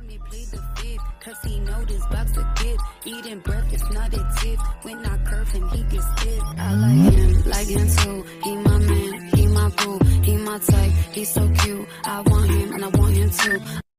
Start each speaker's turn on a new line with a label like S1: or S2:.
S1: me plead the fifth, cause he know this box a gift. Eating breakfast, not a tip. When I curve him, he gets stiff. I like him too. He my man, he my boo, he my type. He's so cute. I want him and I want him too.